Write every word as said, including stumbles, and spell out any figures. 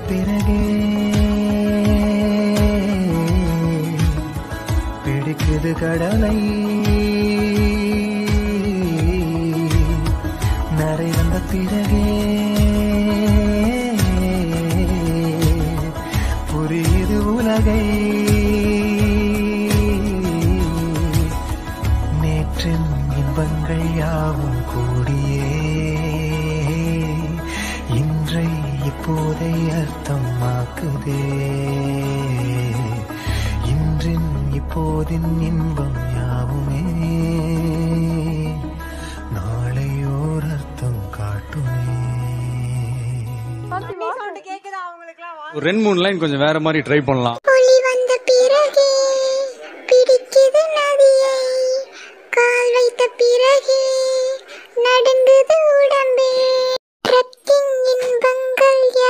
பிறகே பிடிக்குது கடலை நரை வந்த பிறகே புரியுது உலகை நேற்றின் இன்பங்கள் யாவும் கூடியே இன்றை இப்போதை அர்த்தமாக்குதே இன்றின் இப்போதின் இன்பம் யாவுமே நாளையோர் அர்த்தம் காட்டுமே. ஒரு ரெண்டு மூணு லைன் கொஞ்சம் வேற மாதிரி ட்ரை பண்ணலாம். ஒளி வந்த பிறகே பிடிக்குது நதியை கால் வைத்த பிறகே நடுங்குது உடம்பே ட்ரக்கிங் இன்பங்கள்